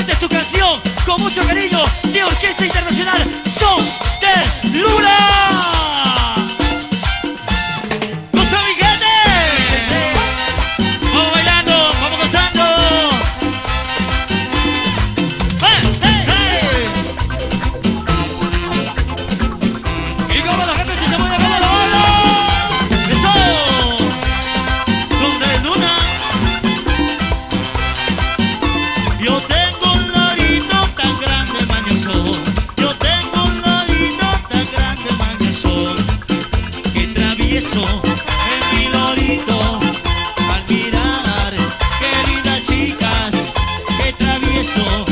Esta es su canción, con mucho cariño, de Orquesta Internacional Son de Luna. ¡Goza mi gente! Vamos bailando, vamos gozando. Y como la gente se mueve con la bala. ¡Eso! Son de Luna. Yo tengo un lorito tan grande mañoso. Yo tengo un lorito tan grande mañoso. Que travieso en mi lorito. Al mirar, qué lindas chicas, que travieso.